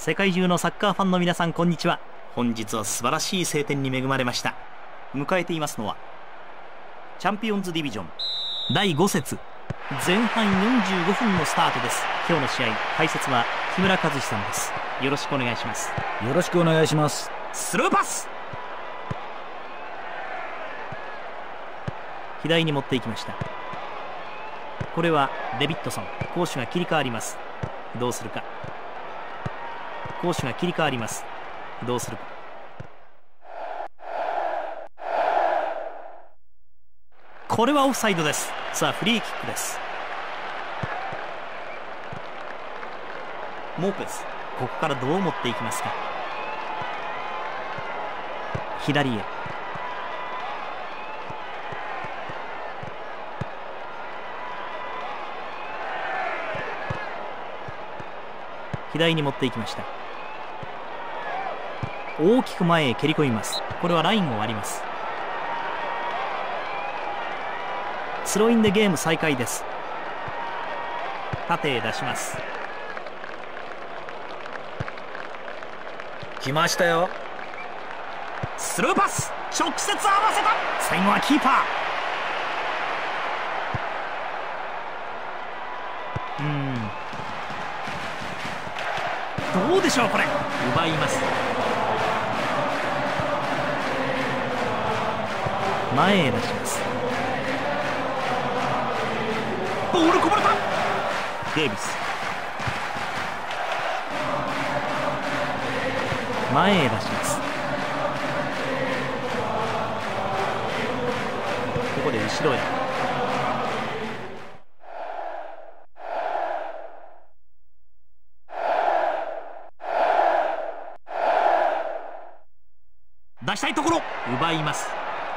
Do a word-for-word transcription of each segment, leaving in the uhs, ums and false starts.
世界中のサッカーファンの皆さん、こんにちは。本日は素晴らしい晴天に恵まれました。迎えていますのはチャンピオンズディビジョンだいご節、前半よんじゅうごふんのスタートです。今日の試合、解説は木村和志さんです。よろしくお願いします。 よろしくお願いします。 スルーパス、左に持っていきました。これはデビッドソン。攻守が切り替わります。どうするか。攻守が切り替わります。どうするか。これはオフサイドです。さあフリーキックです。モーペス、ここからどう持っていきますか。左へ。左に持っていきました。大きく前へ蹴り込みます。これはラインを割ります。スローインでゲーム再開です。縦へ出します。 来ましたよ。 スルーパス、直接合わせた。最後はキーパー。うーんどうでしょう。これ奪います。前へ出します。ボールこぼれた。デイビス、前へ出します。ここで後ろへ。出したいところ、奪います。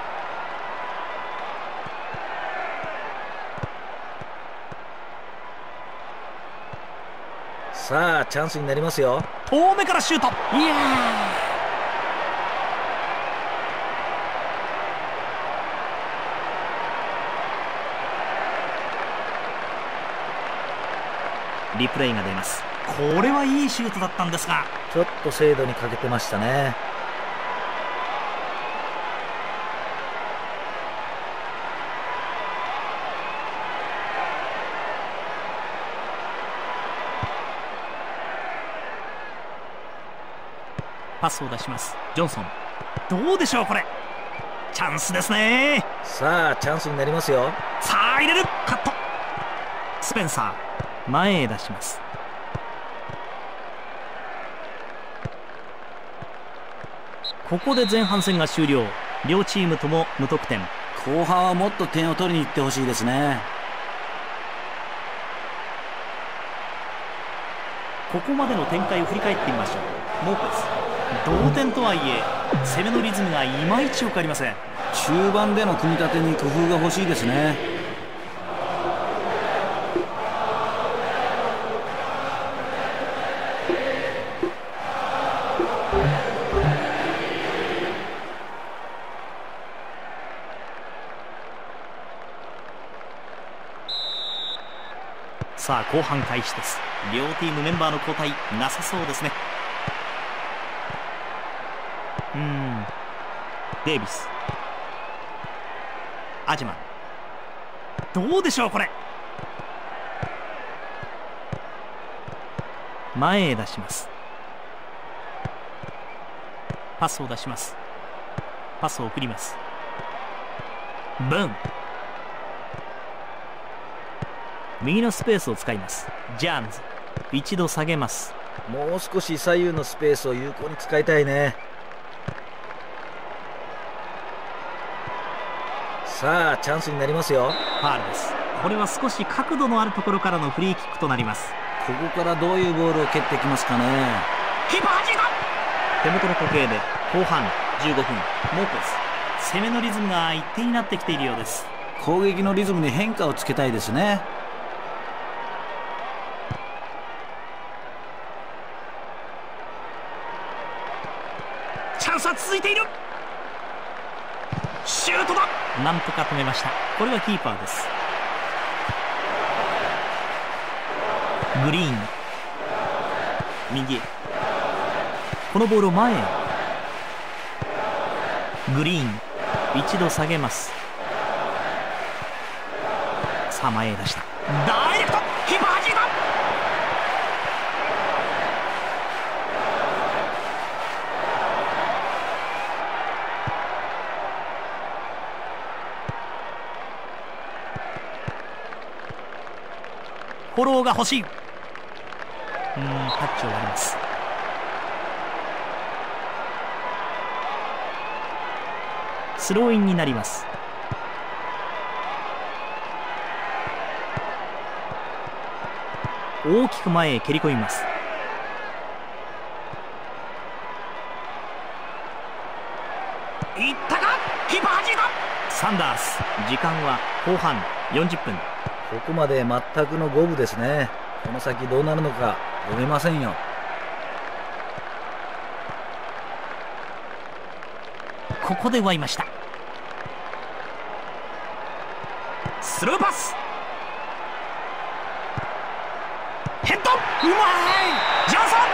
さあチャンスになりますよ。 遠目からシュート。いやー、リプレイが出ます。これはいいシュートだったんですが、 ちょっと精度に欠けてましたね。 パスを出します。ジョンソン、どうでしょう。これチャンスですね。 さあチャンスになりますよ。 さあ入れる。カット。スペンサー、前へ出します。ここで前半戦が終了。両チームとも無得点。 後半はもっと点を取りに行ってほしいですね。 ここまでの展開を振り返ってみましょう。モーペス、同点とはいえ攻めのリズムがいまいちよくありません。 中盤での組み立てに工夫が欲しいですね。 さあ後半開始です。両チームメンバーの交代なさそうですね。うーんデイビス、アジマン、どうでしょう。これ前へ出します。パスを出します。パスを送ります。ブン、右のスペースを使います。ジャーンズ、一度下げます。 もう少し左右のスペースを有効に使いたいね。さあチャンスになりますよ。 ファールです。これは少し角度のあるところからのフリーキックとなります。 ここからどういうボールを蹴ってきますかね。 キーパーはじいた。手元の時計で後半じゅうごふん。モーペス、攻めのリズムが一定になってきているようです。 攻撃のリズムに変化をつけたいですね。 チャンスは続いている。シュートだ。なんとか止めました。これはキーパーです。グリーン右へ。 このボールを前へ。グリーン一度下げます。さあ前へ出した。ダイレクト、キーパーはじいた。フォローが欲しい。うーん、タッチを割ります。スローインになります。大きく前へ蹴り込みます。いったか、キーパーはじいた。サンダース、時間は後半よんじゅっぷん。 ここまで全くの五分ですね。この先どうなるのか読めませんよ。 ここで奪いました。スルーパス、ヘッド、うまい。ジョンソン、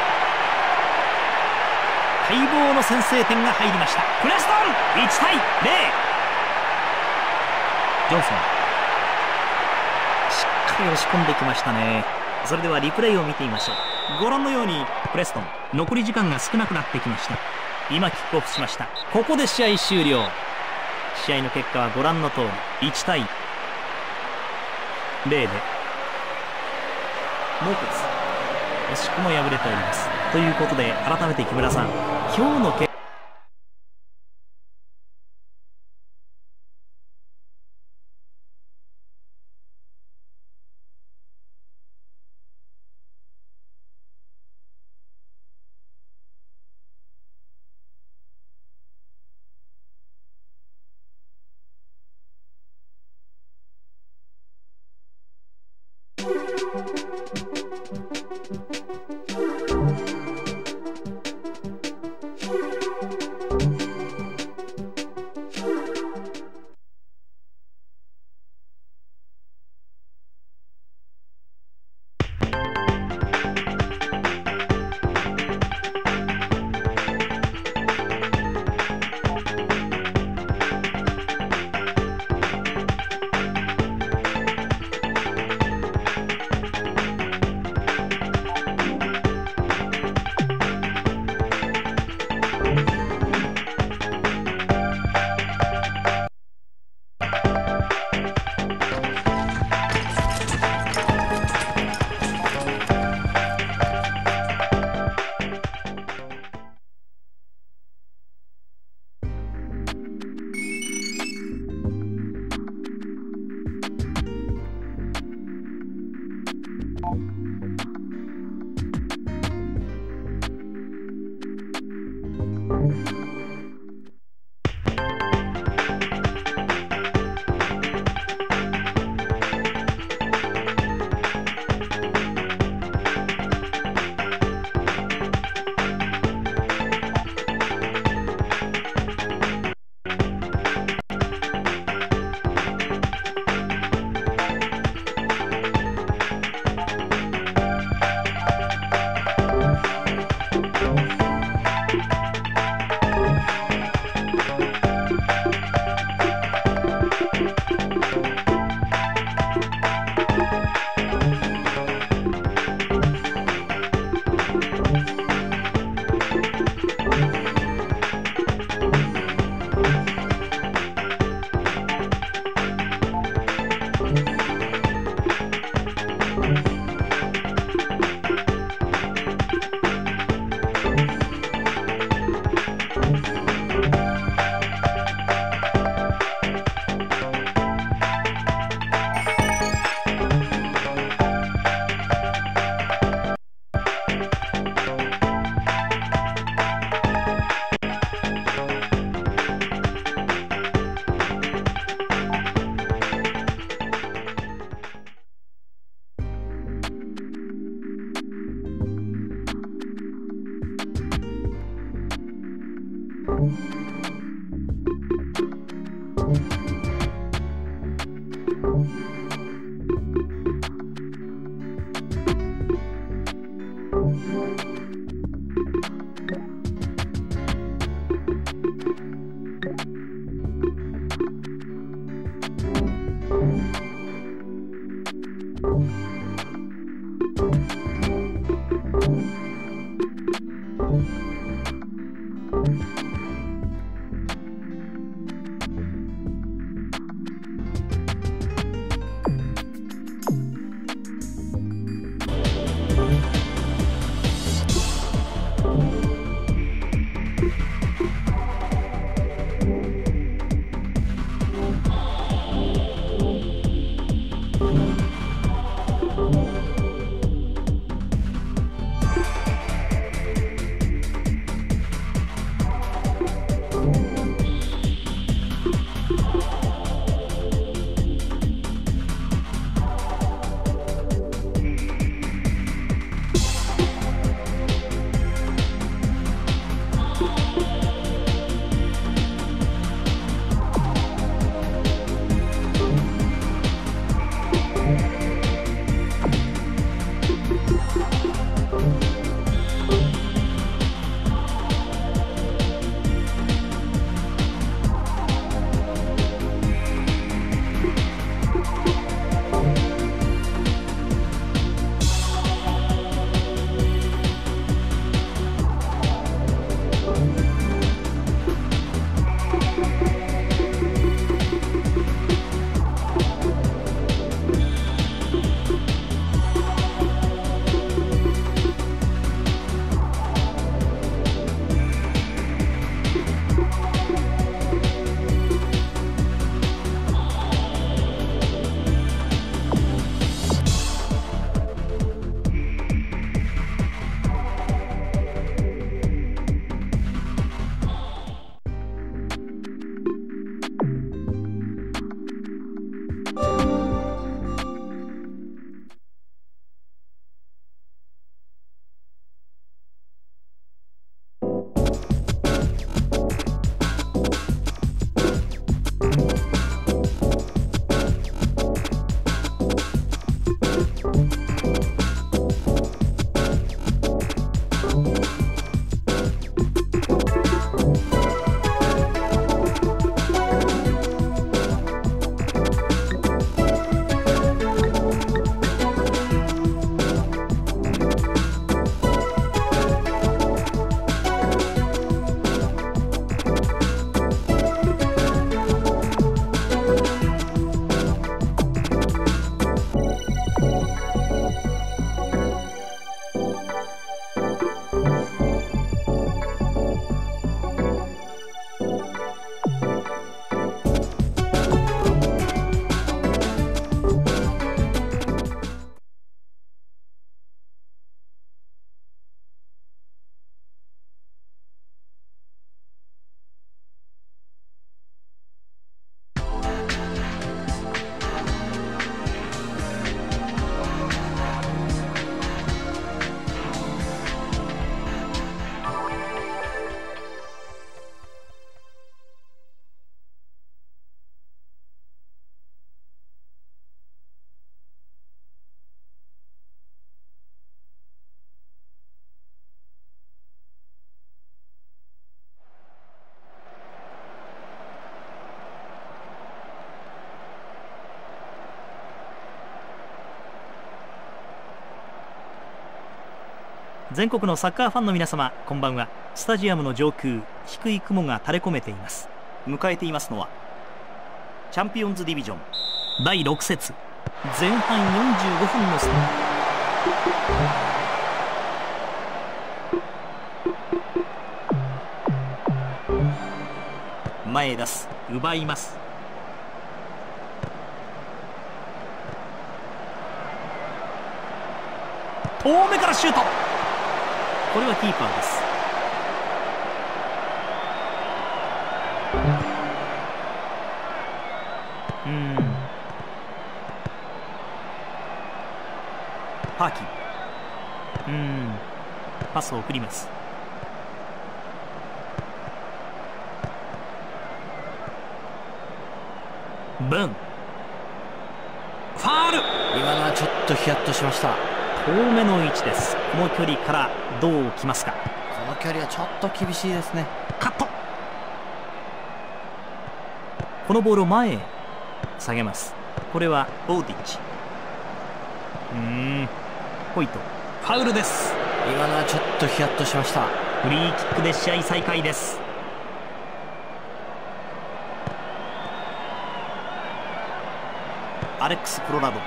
待望の先制点が入りました。プレストンいちたいゼロ。ジョンソンしっかり押し込んできましたね。それではリプレイを見てみましょう。ご覧のようにプレストン残り時間が少なくなってきました。今キックオフしました。ここで試合終了。試合の結果はご覧の通りいちたいゼロでモープス惜しくも敗れております。ということで改めて木村さん、今日の結果全国のサッカーファンの皆様、こんばんは。スタジアムの上空、低い雲が垂れ込めています。迎えていますのはチャンピオンズディビジョンだいろく節前半よんじゅうごふんのスタート。前へ出す、奪います。遠目からシュート。これはキーパーです。うんパーキー、うんパスを送ります。ブン、ファール。 今のはちょっとヒヤッとしました。 遠めの位置です。この距離からどう来ますか。 この距離はちょっと厳しいですね。 カット。このボールを前へ下げます。これはボーディッチ。うーんホイト、ファウルです。 今のはちょっとヒヤッとしました。 フリーキックで試合再開です。アレックス・プロラド、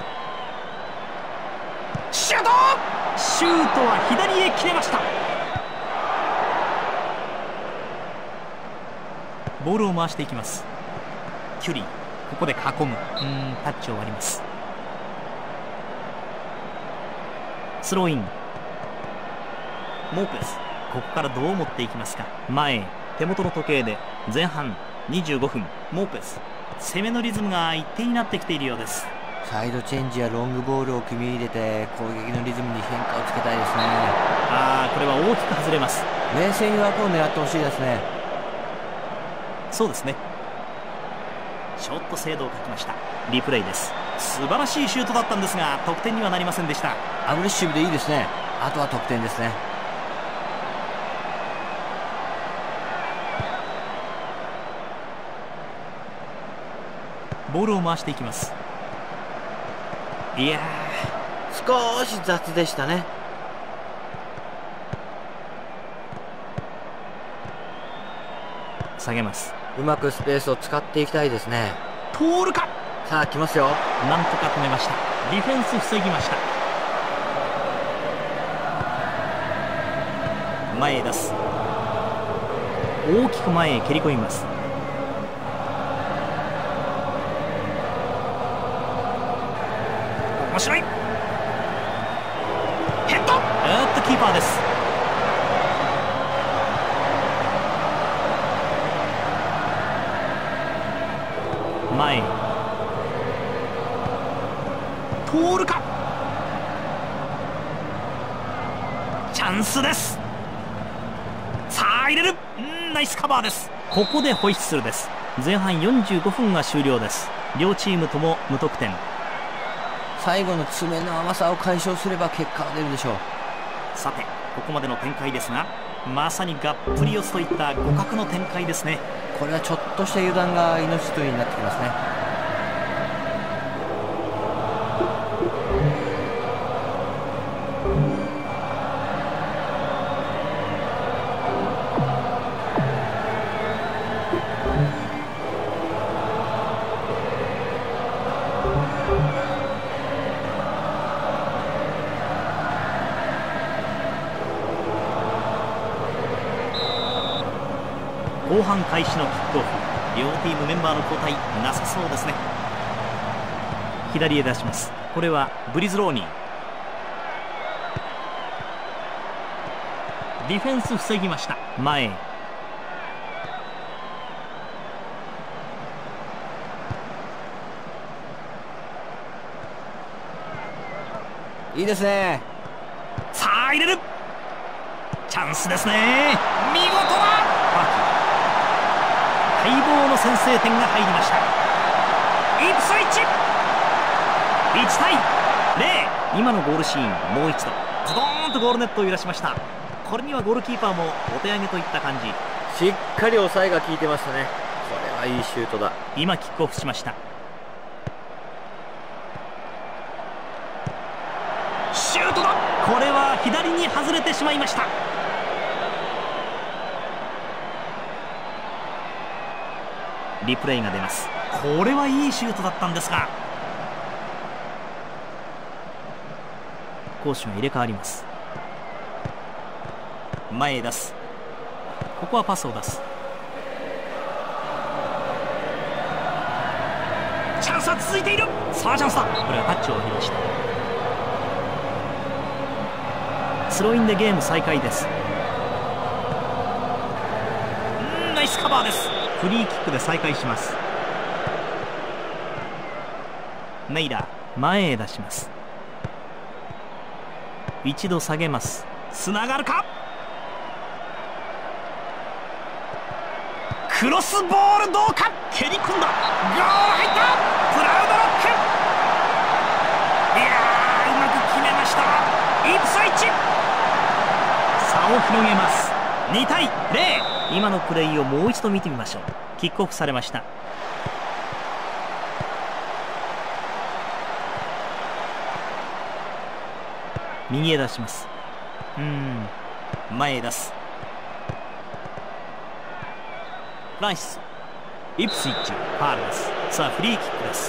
シュートシュートは左へ切れました。ボールを回していきます。キュリー、ここで囲む。うーんタッチを割ります。スローイン。モーペス、ここからどう持っていきますか。前へ。手元の時計で前半にじゅうごふん。モーペス、攻めのリズムが一定になってきているようです。 サイドチェンジやロングボールを組み入れて攻撃のリズムに変化をつけたいですね。 ああ、これは大きく外れます。 冷静に枠を狙ってほしいですね。 そうですね。ちょっと精度を欠きました。リプレイです。素晴らしいシュートだったんですが得点にはなりませんでした。 アグレッシブでいいですね。あとは得点ですね。 ボールを回していきます。いやー、少し雑でしたね。 下げます。 うまくスペースを使っていきたいですね。 通るか。 さあ来ますよ。 なんとか止めました。ディフェンス防ぎました。前へ出す。大きく前へ蹴り込みます。面白い。ヘッド。えーっとキーパーです。前へ通るか。チャンスです。さあ入れる。んナイスカバーです。ここでホイッスルです。前半よんじゅうごふんが終了です。両チームとも無得点。 最後の爪の甘さを解消すれば結果が出るでしょう。 さてここまでの展開ですが、まさにがっぷり四つといった互角の展開ですね。 これはちょっとした油断が命取りになってきますね。 後半開始のキックオフ。両チームメンバーの交代なさそうですね。左へ出します。これはブリズローニー。ディフェンス防ぎました。前へ。 いいですね。 さあ入れる。チャンスですね。見事な待望の先制点が入りました。イプスイッチいちたいゼロ。今のゴールシーンもう一度ズドーンとゴールネットを揺らしました。これにはゴールキーパーもお手上げといった感じ。 しっかり抑えが効いてましたね。これはいいシュートだ。 今キックオフしました。シュートだ。これは左に外れてしまいました。リプレイが出ます。これはいいシュートだったんですが、攻守が入れ替わります。前へ出す。ここはパスを出す。チャンスは続いている。さあチャンスだ。これはタッチを割りました。スローインでゲーム再開です。うんナイスカバーです。フリーキックで再開します。ネイラー前へ出します。一度下げます。つながるか。クロスボールどうか。蹴り込んだ。ゴール入った。プラウドロック。いやーうまく決めました。イプスイッチ差を広げます。にたいゼロ。今のプレーをもう一度見てみましょう。キックオフされました。右へ出します。うーん前へ出す。 ライス、イプスイッチファールです。さあフリーキックです。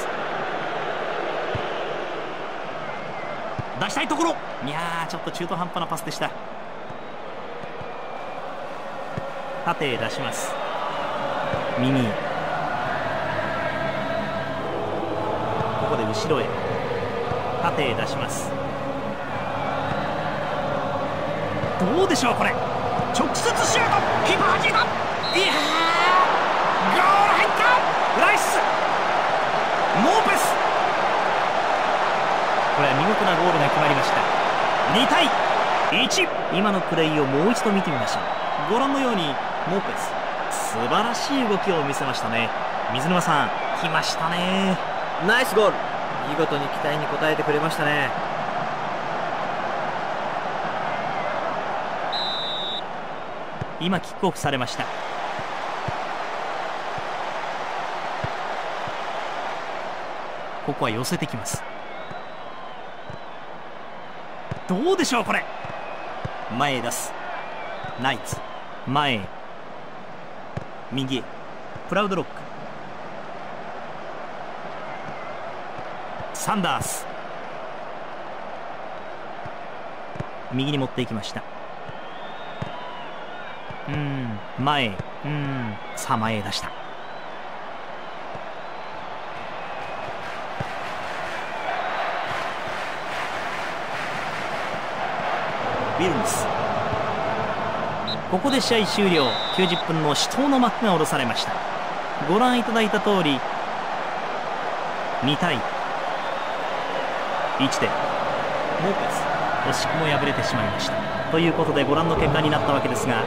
出したいところ、いやーちょっと中途半端なパスでした。縦へ出します。右、ここで後ろへ、縦へ出します。どうでしょうこれ、直接シュート、キーパーはじいた、いやーゴール入った。ライス、モーペス、これは見事なゴールが決まりました。にたいいち。今のプレーをもう一度見てみましょう。ご覧のようにモーペス、素晴らしい動きを見せましたね。水沼さん、来ましたね。 ナイスゴール、見事に期待に応えてくれましたね。 今キックオフされました。ここは寄せてきます。どうでしょうこれ、前へ出す。ナイツ、前へ、右へ、プラウドロック、サンダース、右に持っていきました。うーん、前へ、うーん、さあ前へ出した。ウィルムス、ここで試合終了。きゅうじゅっぷんの死闘の幕が下ろされました。ご覧いただいた通りにたいいちでモーペス、惜しくも敗れてしまいました。ということでご覧の結果になったわけですが、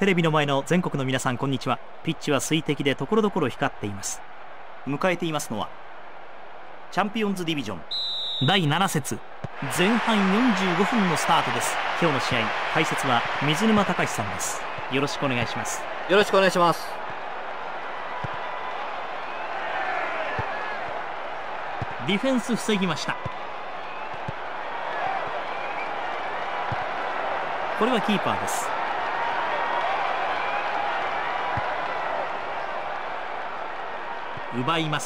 テレビの前の全国の皆さんこんにちは。ピッチは水滴でところどころ光っています。迎えていますのはチャンピオンズディビジョンだいなな節前半よんじゅうごふんのスタートです。今日の試合解説は水沼隆さんです。よろしくお願いします。 よろしくお願いします。 ディフェンス防ぎました。これはキーパーです。奪います。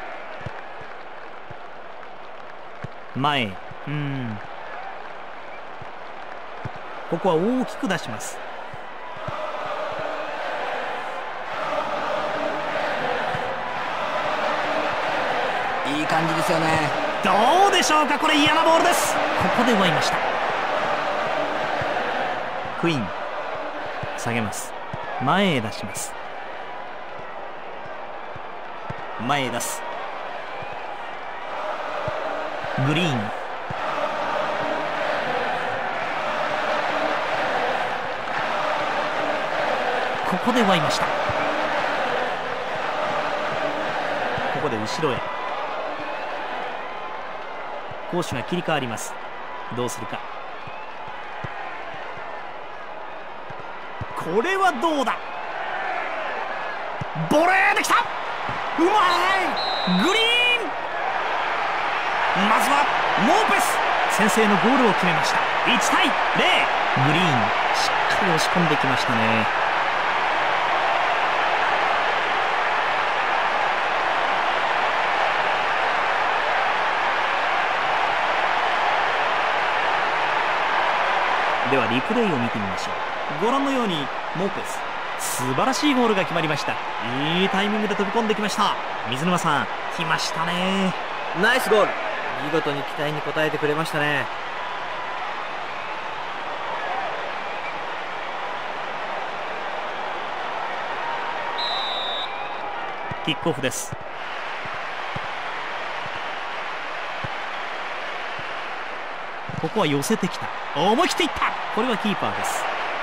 前へ、うん、ここは大きく出します。 いい感じですよね。 どうでしょうか。これ嫌なボールです。ここで奪いました。クイーン下げます。前へ出します。前へ出す。グリーンここで奪いました。ここで後ろへ攻守が切り替わります。どうするか。これはどうだ。ボレーできた。うまい。グリーンまずはモーペス先制のゴールを決めました。いちたいゼロ。グリーンしっかり押し込んできましたね。ではリプレイを見てみましょう。ご覧のようにモーペス素晴らしいゴールが決まりました。いいタイミングで飛び込んできました。水沼さん来ましたね。 ナイスゴール。見事に期待に応えてくれましたね。 キックオフです。ここは寄せてきた。思い切っていった。これはキーパーです。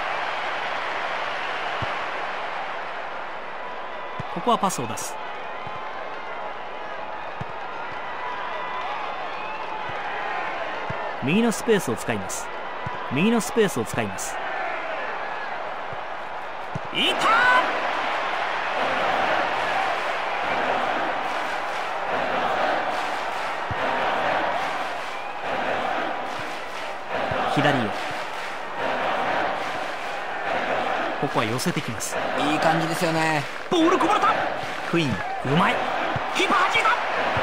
ここはパスを出す。右のスペースを使います。右のスペースを使います。いった左へ。ここは寄せてきます。 いい感じですよね。 ボールこぼれた。クイーンうまい。キーパーはじいた。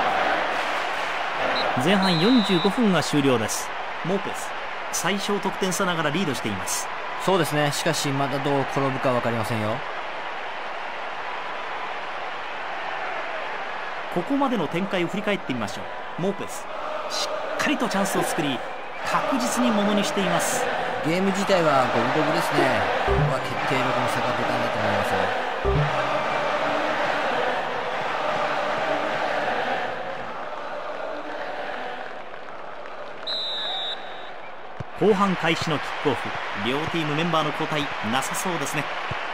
前半よんじゅうごふんが終了です。モーペス最小得点差ながらリードしています。 そうですね。しかしまだどう転ぶか分かりませんよ。 ここまでの展開を振り返ってみましょう。モーペスしっかりとチャンスを作り確実にものにしています。 ゲーム自体は五分五分ですね。ここは決定力の差が出たんだと思いますよ。 後半開始のキックオフ。両チームメンバーの交代なさそうですね。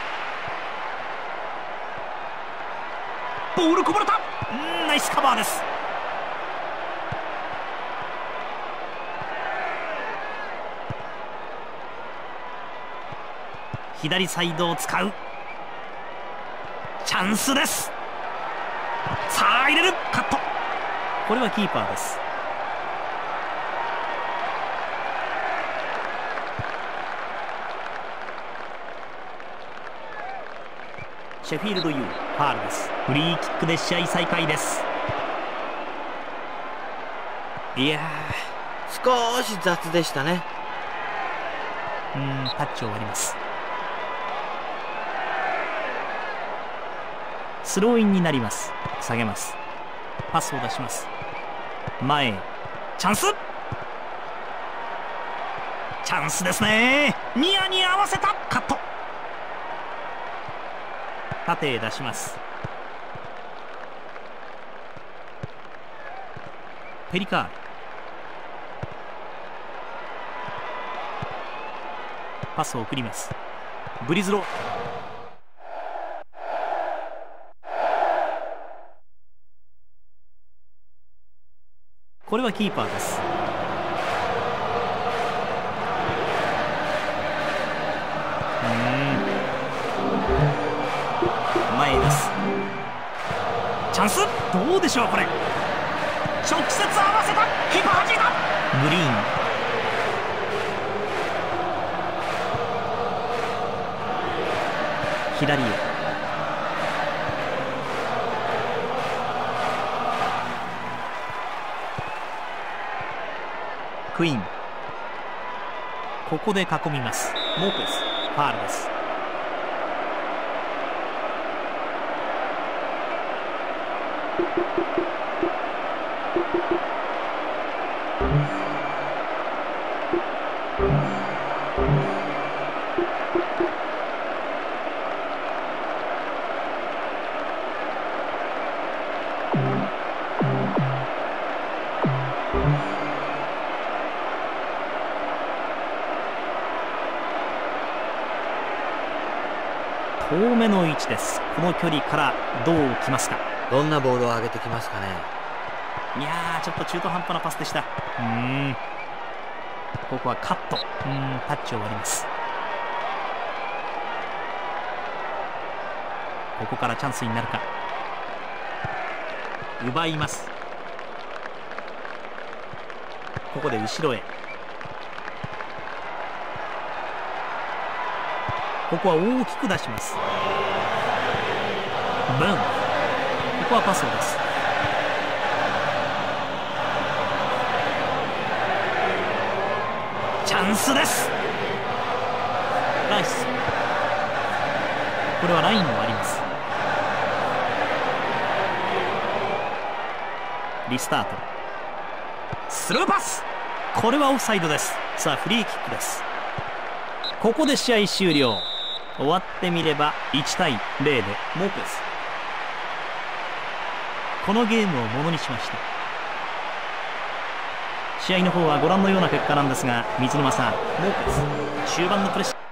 ボールこぼれた。うんナイスカバーです。左サイドを使う。チャンスです。さあ入れる。カット。これはキーパーです。シェフィールド U ファールです。フリーキックで試合再開です。いやー少し雑でしたね。 うーんタッチ終わります。スローインになります。下げます。パスを出します。前へチャンス。チャンスですね。ニアに合わせた。カット。縦へ出します。ペリカールパスを送ります。 ブリズロー。これはキーパーです。前です。チャンス、どうでしょうこれ。直接合わせた、キーパー弾いた。グリーン、左へ。クイーン、ここで囲みます。モーペス、ファールです。遠めの位置です。この距離からどうきますか。 どんなボールを上げてきますかね。 いやー、ちょっと中途半端なパスでした。うーん、ここはカット。うーん、タッチを割ります。ここからチャンスになるか。奪います。ここで後ろへ。ここは大きく出します。ブン、ここはパスをです。チャンスです。ライス、これはラインを割ります。リスタート、スルーパス、これはオフサイドです。さあフリーキックです。ここで試合終了。終わってみればいちたいゼロでモーペス、このゲームをものにしました。試合の方はご覧のような結果なんですが、水沼さん、モーペス終盤のプレッシャー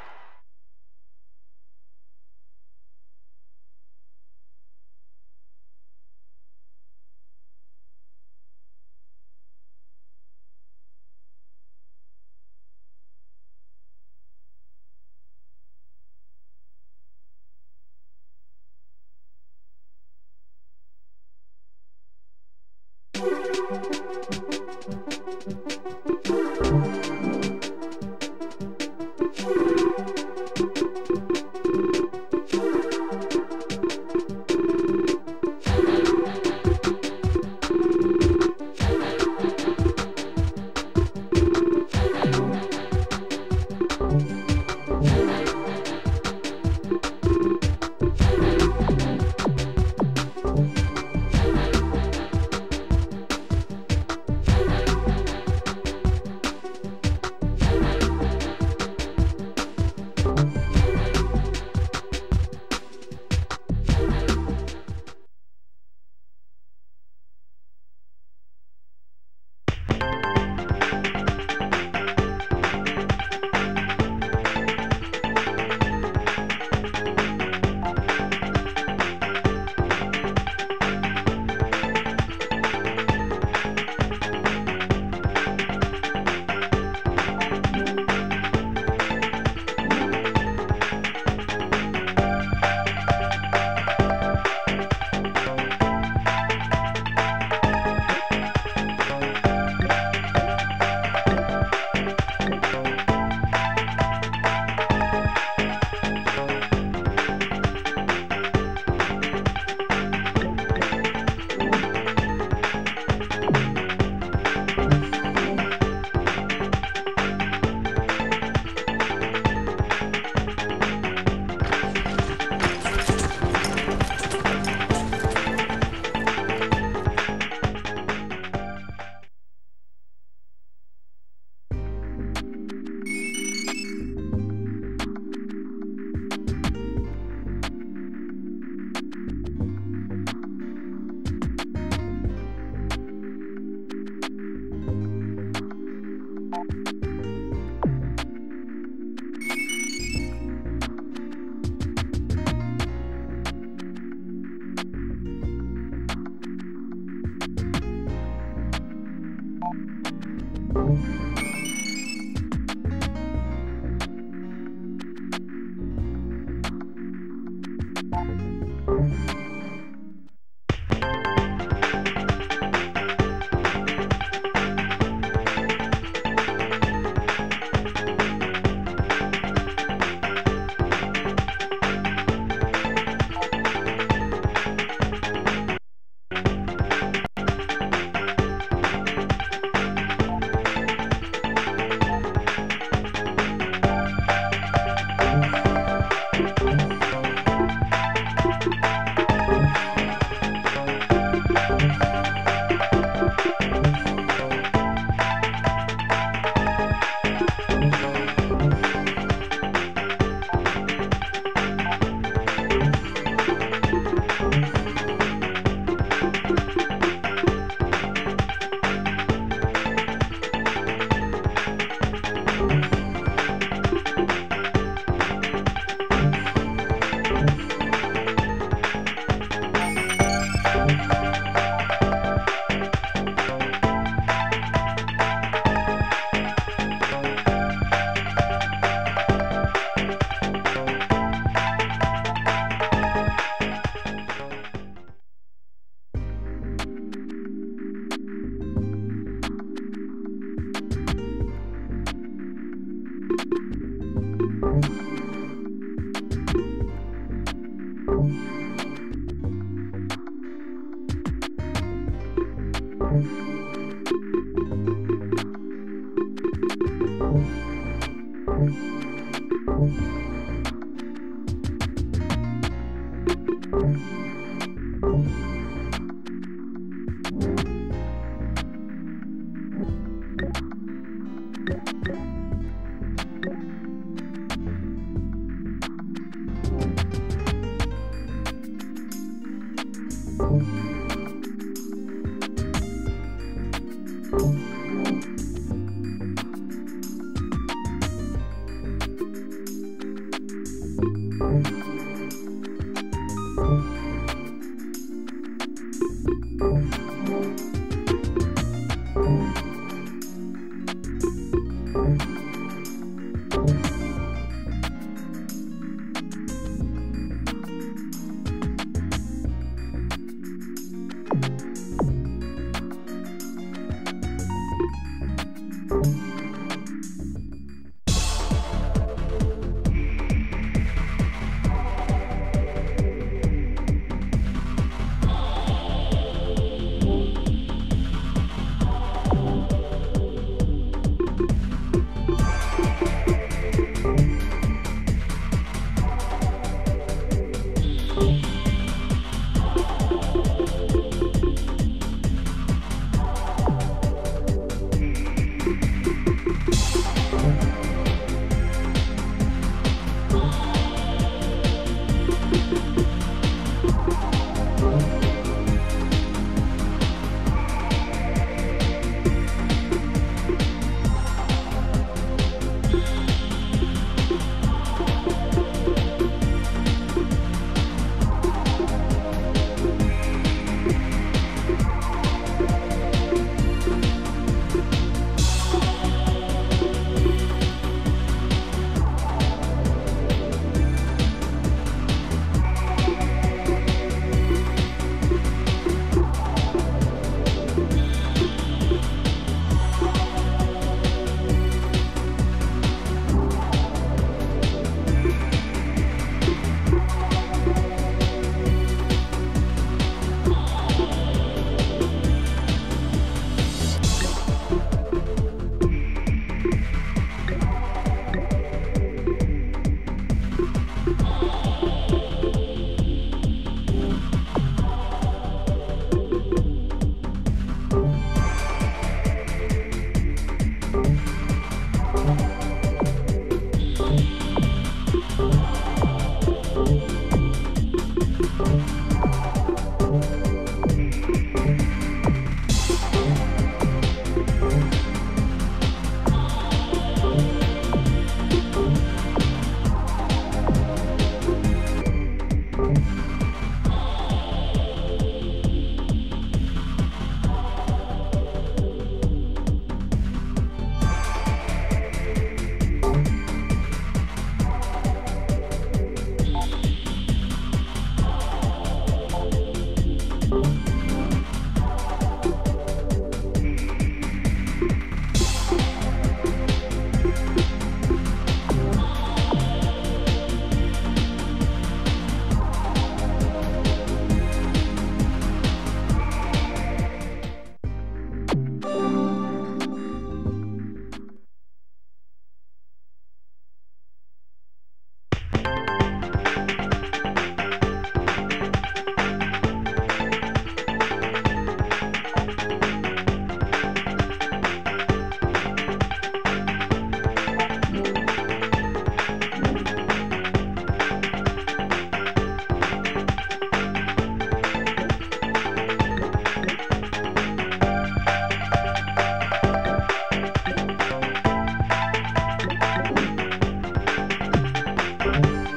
う。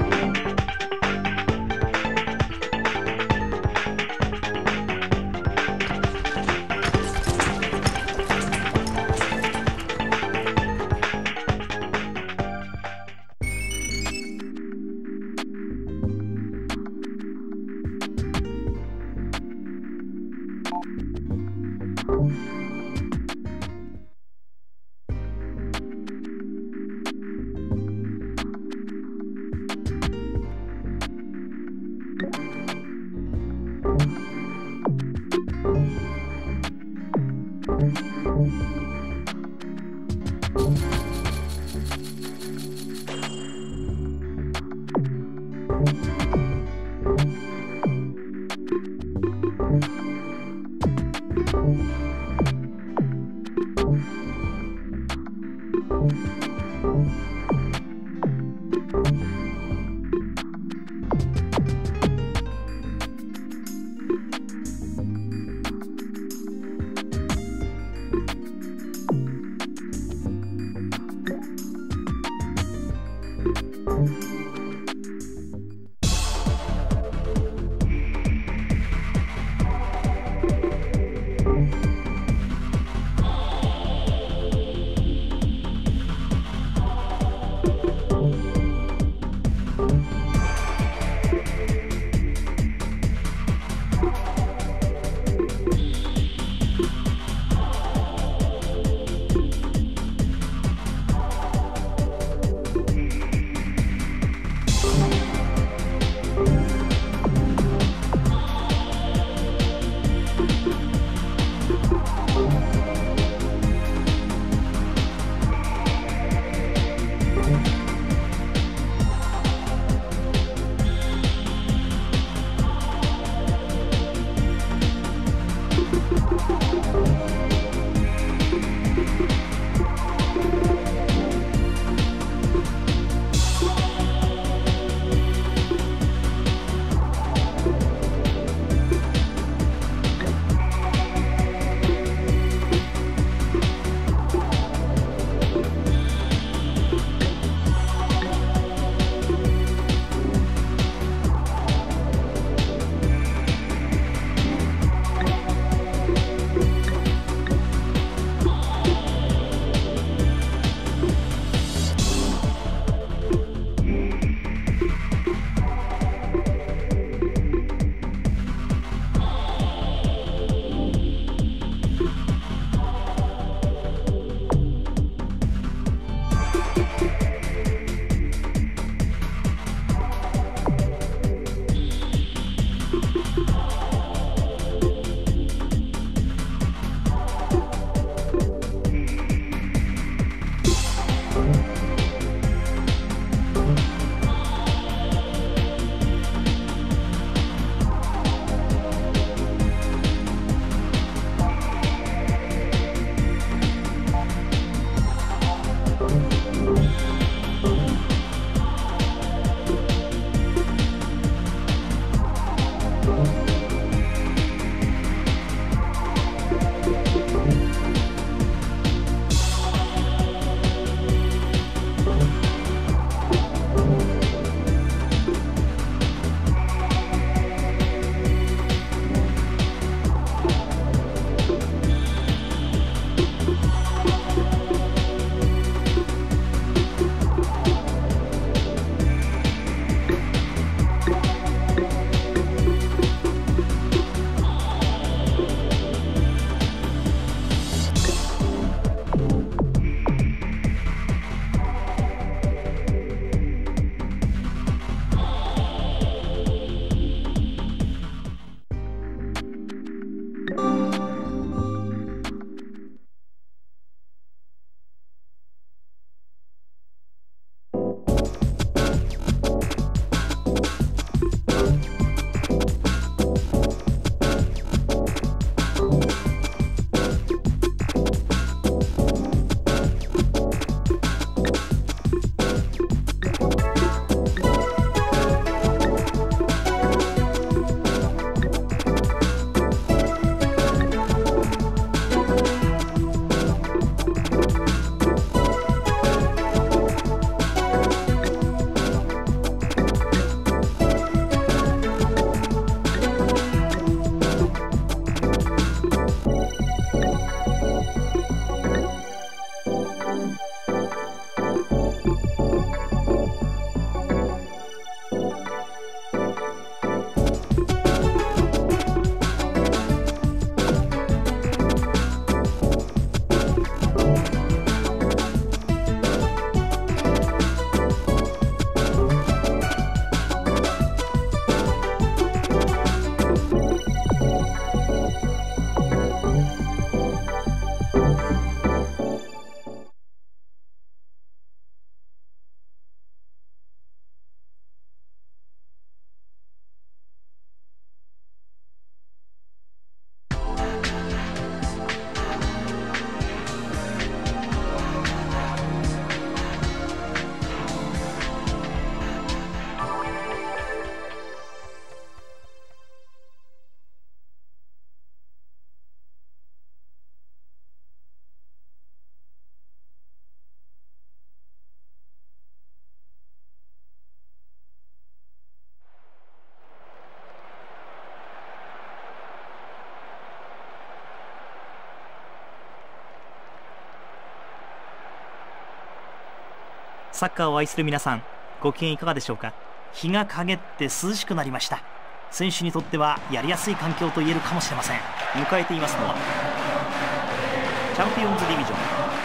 サッカーを愛する皆さん、ご機嫌いかがでしょうか。日が陰って涼しくなりました。選手にとってはやりやすい環境と言えるかもしれません。迎えていますのはチャンピオンズディビジョ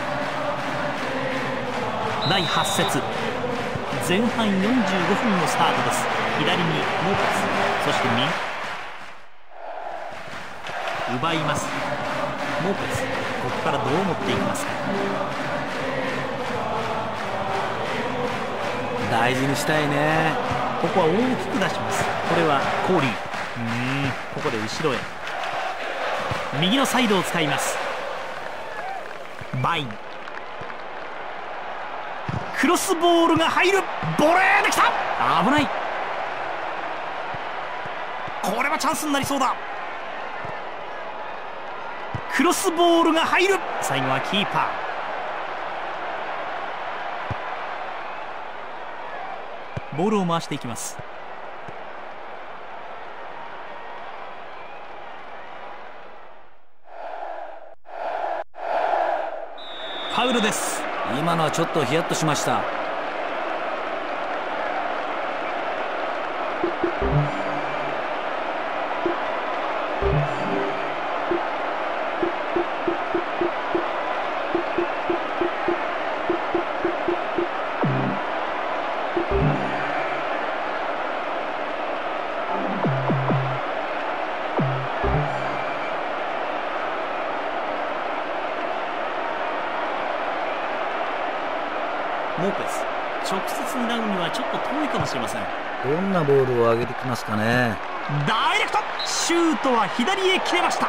ンだいはち節、前半よんじゅうごふんのスタートです。左にモーパス、そして右奪います。モーペス、ここからどう持っていきますか。 大事にしたいね。 ここは大きく出します。これはコーリー、うーんここで後ろへ右のサイドを使います。バイン、クロスボールが入る。ボレーできた。危ない。これはチャンスになりそうだ。クロスボールが入る。最後はキーパー。ボールを回していきます。ファウルです。 今のはちょっとヒヤッとしました。 モーペス、直接狙うにはちょっと遠いかもしれません。 どんなボールを上げてきますかね。 ダイレクトシュートは左へ切れました。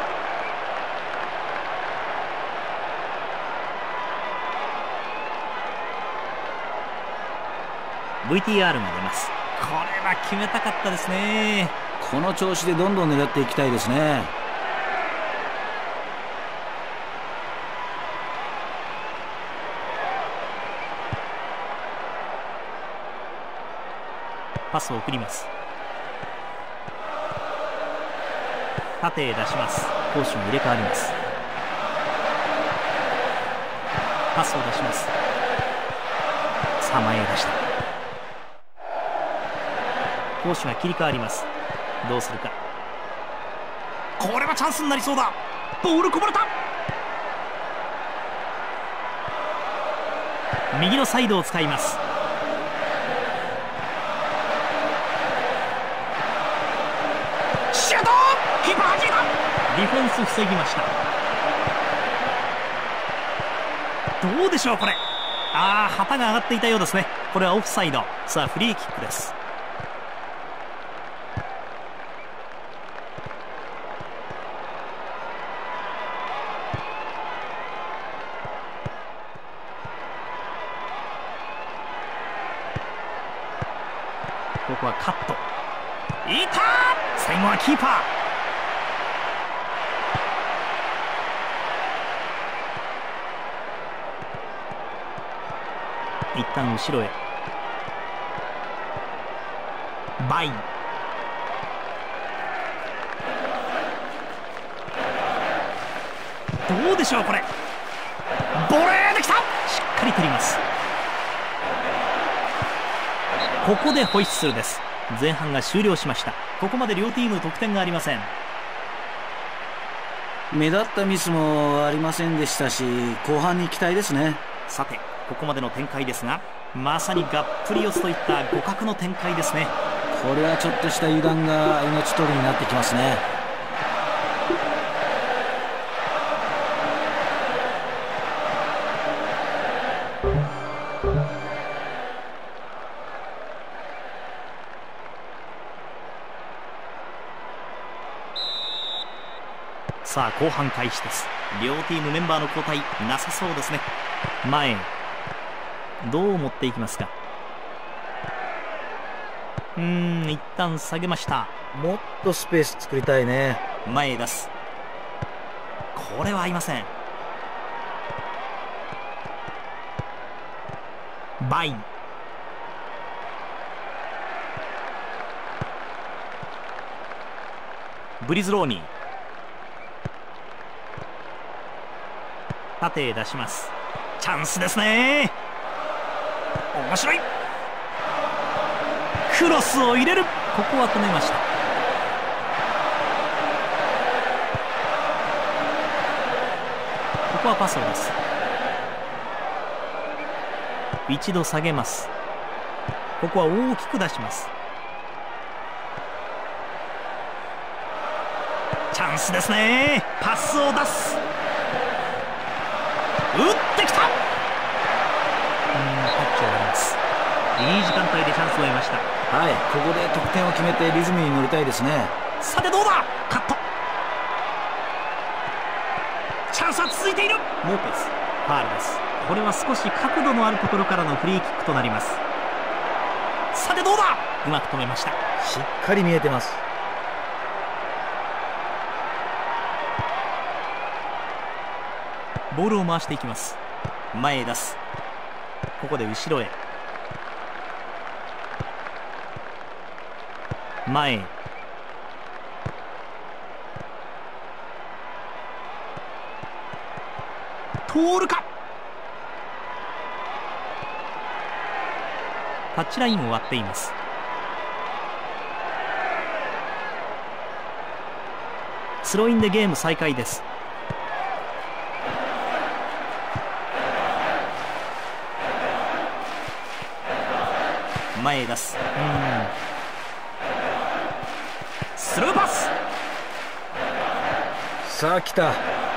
ブイティーアール が出ます。これは決めたかったですね。 この調子でどんどん狙っていきたいですね。 パスを送ります。縦へ出します。攻守が入れ替わります。パスを出します。さあ前へ出した。攻守が切り替わります。どうするか。これはチャンスになりそうだ。ボールこぼれた。右のサイドを使います。シュート、キーパーはじいた。ディフェンス防ぎました。どうでしょうこれ。ああ、旗が上がっていたようですね。これはオフサイド。さあフリーキックです。ここはカット。いた。最後はキーパー。一旦後ろへ。バイン。どうでしょうこれ。ボレーできた。しっかり取ります。ここでホイッスルです。前半が終了しました。ここまで両チーム得点がありません。 目立ったミスもありませんでしたし、後半に期待ですね。 さてここまでの展開ですが、まさにがっぷり四つといった互角の展開ですね。 これはちょっとした油断が命取りになってきますね。 さあ後半開始です。両チームメンバーの交代なさそうですね。前へどう持っていきますか。うーん一旦下げました。 もっとスペース作りたいね。 前へ出す。これは合いません。バイン。ブリズローニー。縦へ出します。チャンスですね。 面白い。クロスを入れる。ここは止めました。ここはパスを出す。一度下げます。ここは大きく出します。チャンスですね。パスを出す。打ってきた。うん、タッチを割ります。いい時間帯でチャンスを得ました。 はい、ここで得点を決めてリズムに乗りたいですね。 さてどうだ。カット。チャンスは続いている。モーペスファールです。これは少し角度のあるところからのフリーキックとなります。さてどうだ。うまく止めました。 しっかり見えてます。 ボールを回していきます。前へ出す。ここで後ろへ、前へ、通るか。タッチラインを割っています。スローインでゲーム再開です。前へ出す。うん、スルーパス。 さあ来た。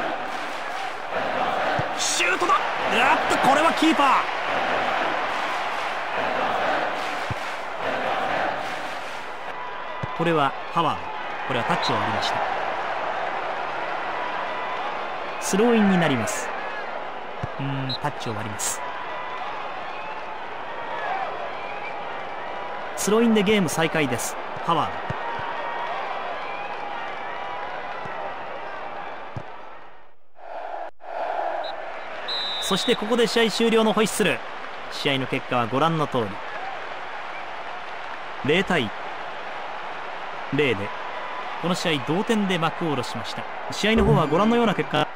シュートだ。やっとこれはキーパー。これはハワード。これはタッチを割りました。スローインになります。うん、タッチを割ります。スローインでゲーム再開です。ハワード。そしてここで試合終了のホイッスル。試合の結果はご覧の通りゼロたいゼロでこの試合同点で幕を下ろしました。試合の方はご覧のような結果。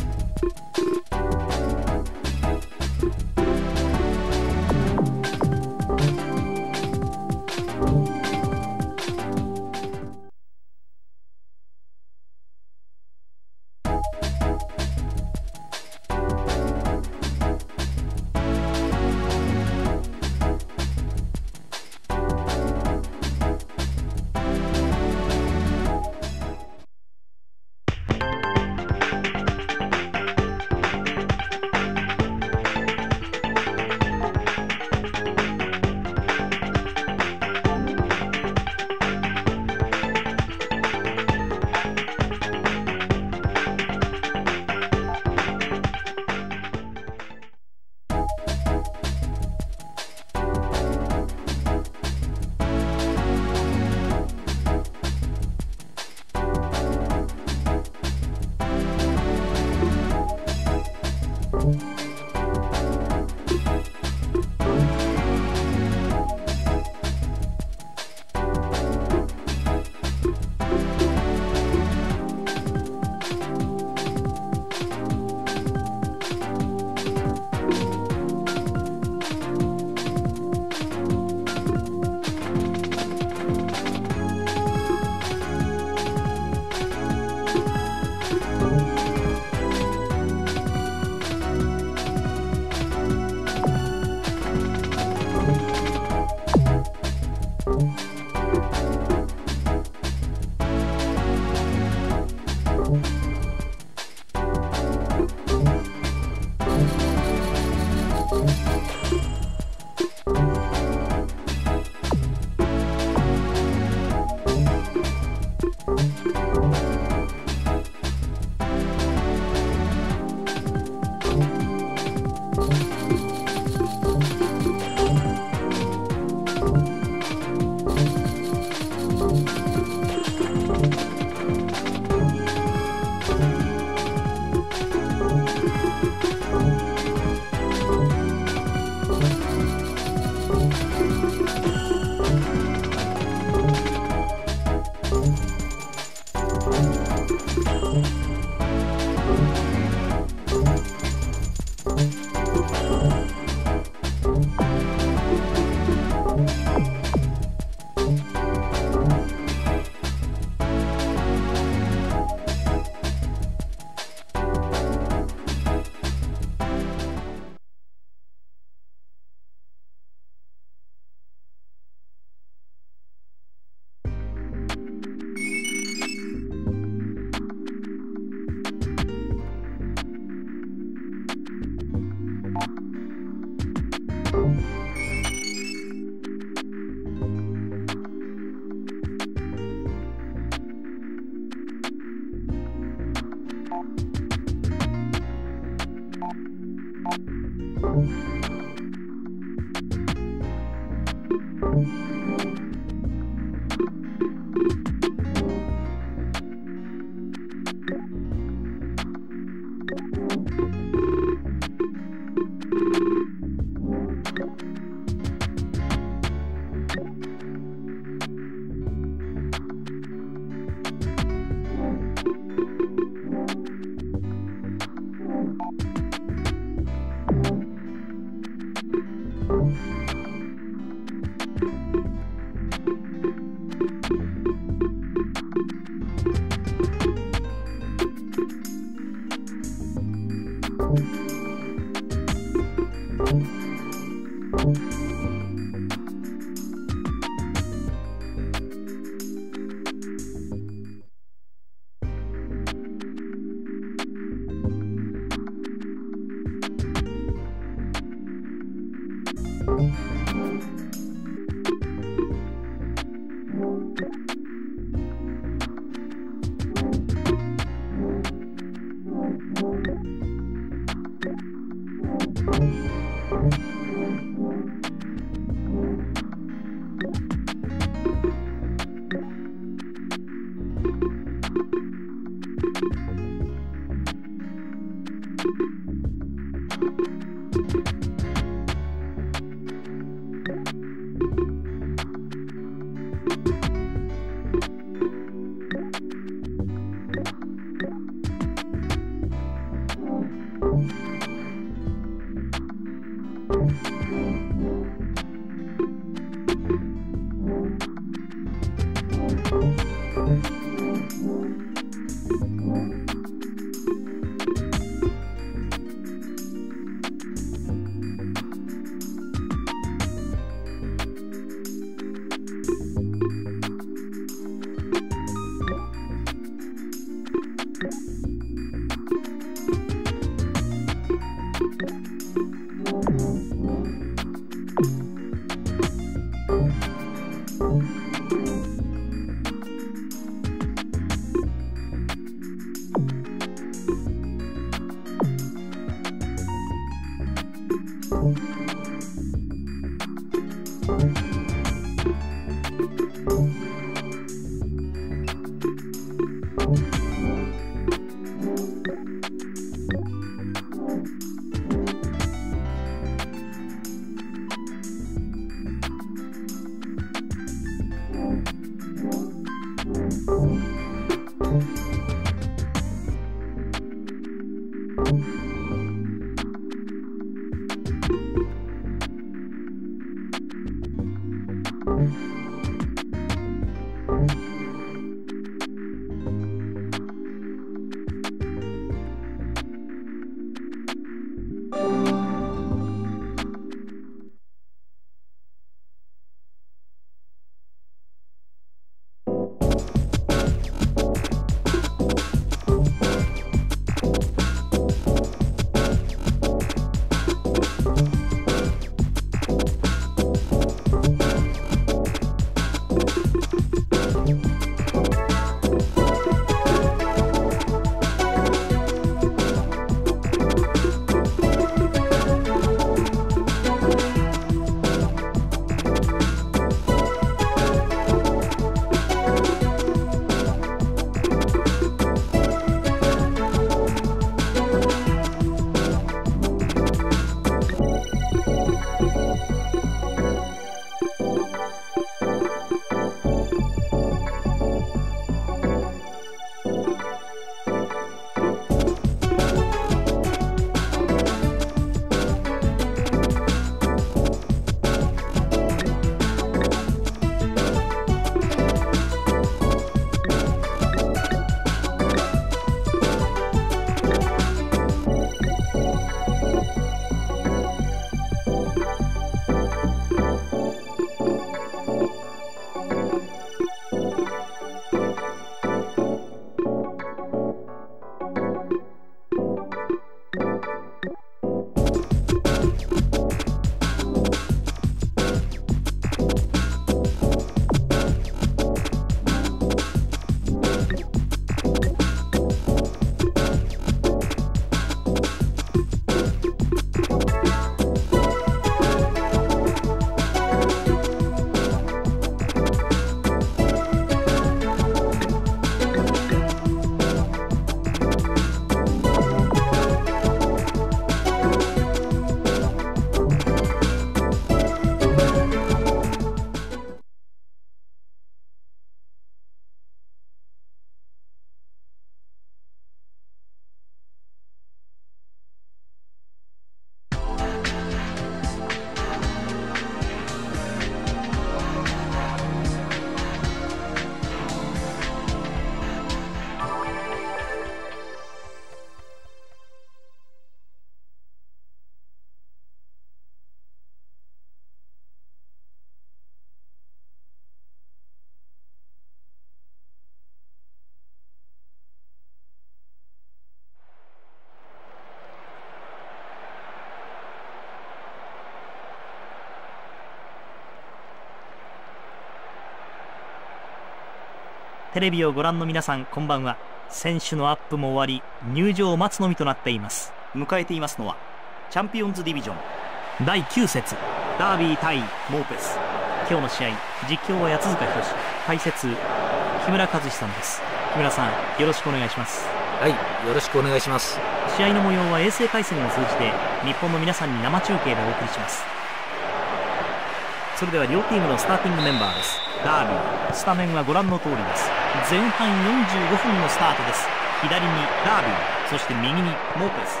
テレビをご覧の皆さん、こんばんは。選手のアップも終わり、入場を待つのみとなっています。迎えていますのはチャンピオンズディビジョンだいきゅう節、ダービー対モーペス。今日の試合、実況は八塚仁、解説木村和志さんです。木村さん、よろしくお願いします。 はい、よろしくお願いします。 試合の模様は衛星回線を通じて日本の皆さんに生中継でお送りします。それでは両チームのスターティングメンバーです。ダービー、スタメンはご覧の通りです。前半よんじゅうごふんのスタートです。左にダービー、そして右にモーペス。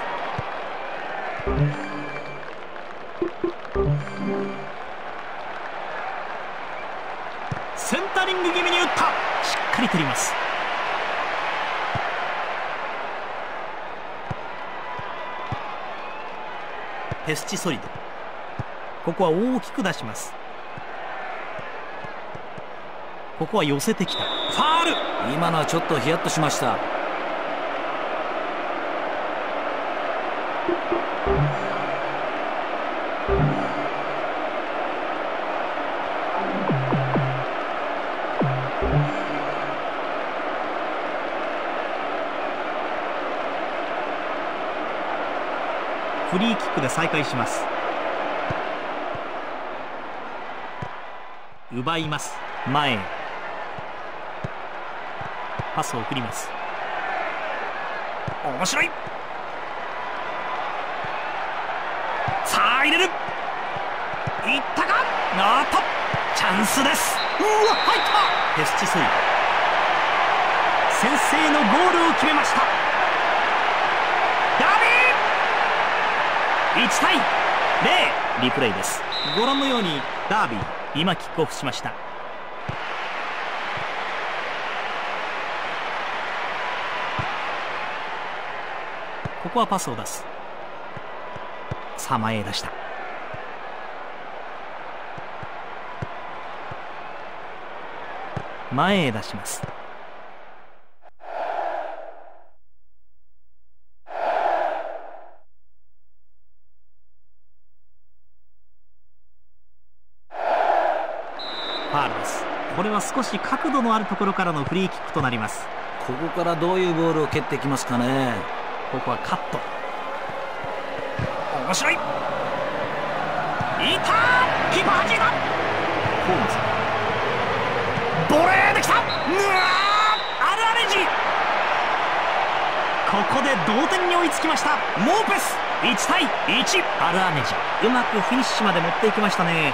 センタリング気味に打った。しっかり取ります。ペスチソリド、ここは大きく出します。ここは寄せてきた。ファール。 今のはちょっとヒヤッとしました。 フリーキックで再開します。奪います。前へパスを送ります。面白い。さあ入れる。いったか。あっとチャンスです。うわ、入った。ペスチソイド、先制のゴールを決めました。ダービーいちたいゼロ。リプレイです。ご覧のようにダービー、今キックオフしました。ここはパスを出す。さあ前へ出した。前へ出します。ファウルです。これは少し角度のあるところからのフリーキックとなります。 ここからどういうボールを蹴ってきますかね。 ここはカット。面白い。いた。キーパーはじいた。ホームズ、ボレーできた。うわー、アルアレジ。ここで同点に追いつきました。モーペスいちたいいち。アルアネジ、うまくフィニッシュまで持っていきましたね。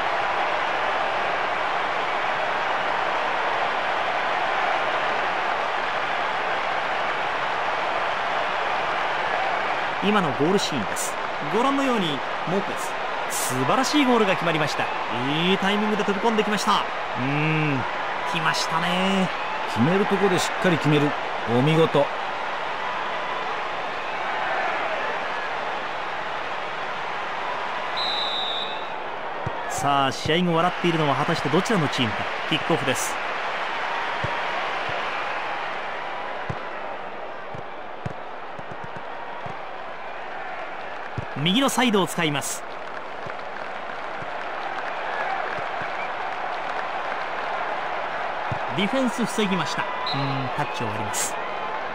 今のゴールシーンです。ご覧のようにモーペス、素晴らしいゴールが決まりました。いいタイミングで飛び込んできました。うーん、来ましたね。 決めるところでしっかり決める。お見事。 さあ試合後笑っているのは果たしてどちらのチームか。キックオフです。右のサイドを使います。ディフェンス防ぎました。うーん、タッチを割ります。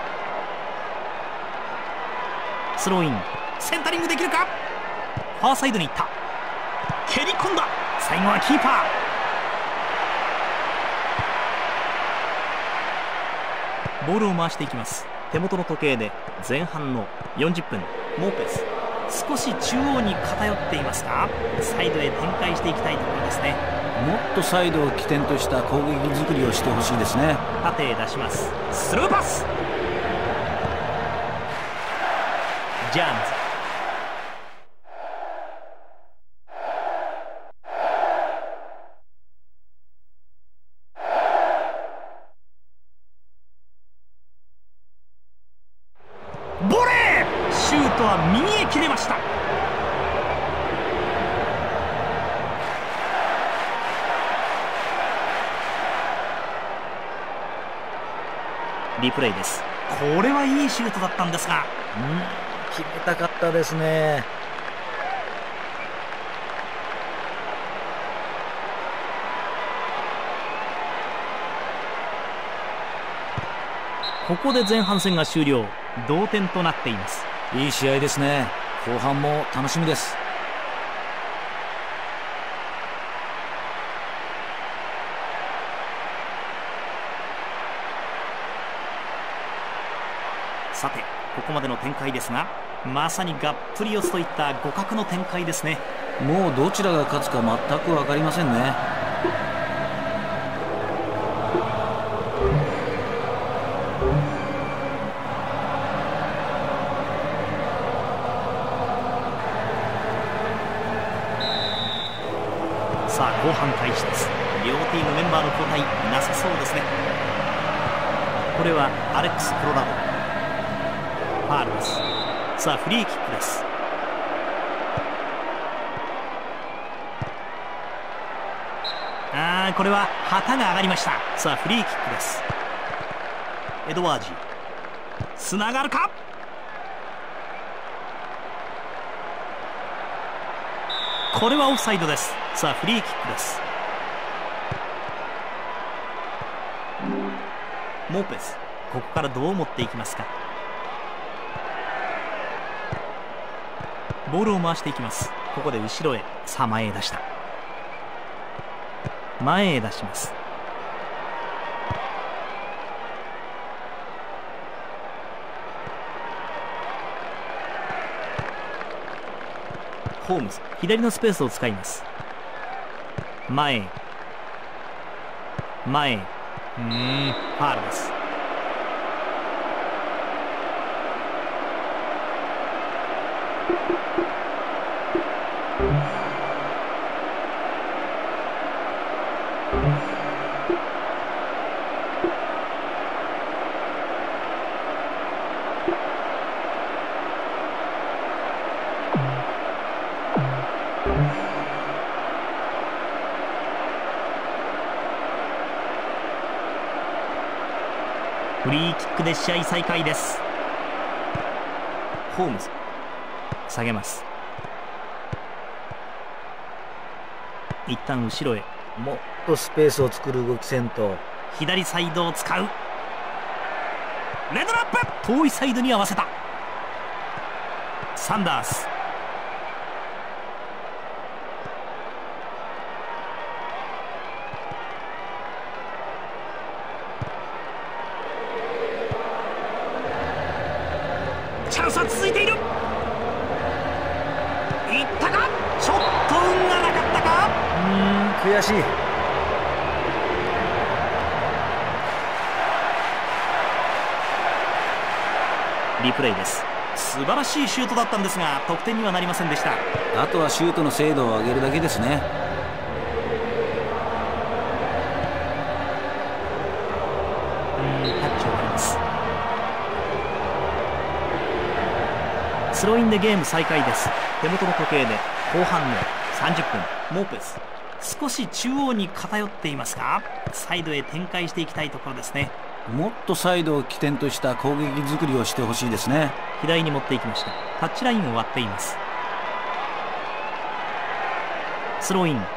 スローイン、センタリングできるか。ファーサイドに行った。蹴り込んだ。最後はキーパー。ボールを回していきます。手元の時計で前半のよんじゅっぷん。モーペス、少し中央に偏っていますが、サイドへ展開していきたいところですね。 もっとサイドを起点とした攻撃作りをしてほしいですね。 縦へ出します。スルーパス。ジャーンズ、ボレー。シュートは右へ切れました。リプレイです。これはいいシュートだったんですが、 うん、決めたかったですね。 ここで前半戦が終了。同点となっています。 いい試合ですね。後半も楽しみです。 さてここまでの展開ですが、まさにがっぷり四つといった互角の展開ですね。 もうどちらが勝つか全く分かりませんね。 さあ後半開始です。両チームメンバーの交代なさそうですね。これはアレックス・コロラド、ファールです。さあフリーキックです。あーこれは旗が上がりました。さあフリーキックです。エドワージつながるか。これはオフサイドです。さあフリーキックです。モーペス、ここからどう持っていきますか。ボールを回していきます。ここで後ろへ、さあ前へ出した。前へ出します。ホームズ、左のスペースを使います。前へ前へ、うーんファウルです。フリーキックで試合再開です。ホームズ下げます。一旦後ろへ、 もっとスペースを作る動きせんと。 左サイドを使う。レドラップ、遠いサイドに合わせた。サンダース、チャンスは続いている。いったか。ちょっと運がなかったか。 うーん悔しい。 リプレイです。素晴らしいシュートだったんですが得点にはなりませんでした。 あとはシュートの精度を上げるだけですね。 うんタッチを割ります。スローインでゲーム再開です。手元の時計で後半のさんじゅっぷん。モーペス少し中央に偏っていますがサイドへ展開していきたいところですね。 もっとサイドを起点とした攻撃作りをしてほしいですね。 左に持っていきました。タッチラインを割っています。スローイン、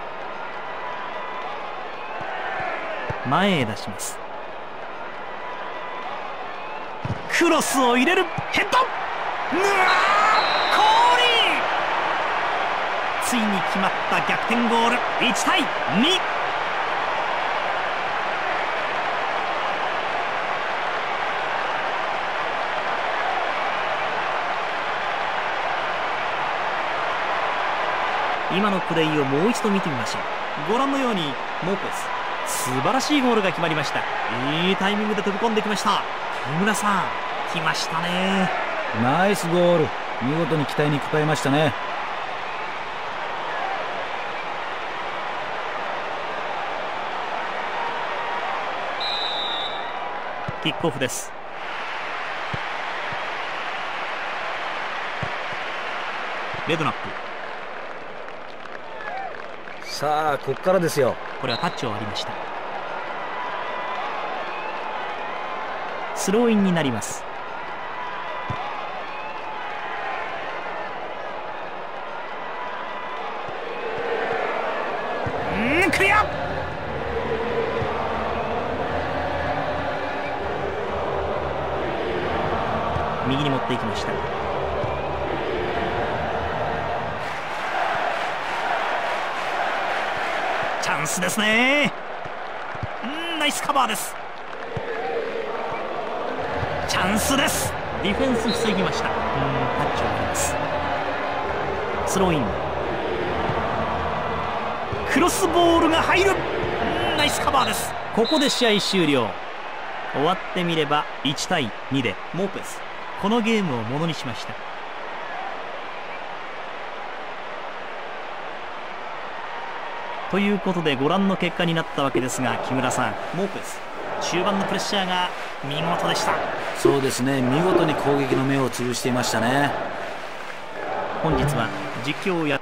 前へ出します。クロスを入れる。ヘッド、うわー、コーリー、ついに決まった逆転ゴール。いちたいに。今のプレーをもう一度見てみましょう。ご覧のようにモーペス、素晴らしいゴールが決まりました。いいタイミングで飛び込んできました。木村さん、来ましたね。 ナイスゴール、見事に期待に応えましたね。 キックオフです。レドナップ、 さあここからですよ。 これはタッチを割りました。スローインになります。うんクリア。 っていきました。チャンスですね。うん、ナイスカバーです。チャンスです。ディフェンス防ぎました。うん、タッチを取ります。スローイン、クロスボールが入る。うん、ナイスカバーです。ここで試合終了。終わってみればいちたいにでモーペス、このゲームをものにしました。ということでご覧の結果になったわけですが、木村さん、モーペス中盤のプレッシャーが見事でした。 そうですね、見事に攻撃の目を潰していましたね。 本日は実況をや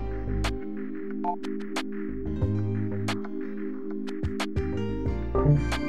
うん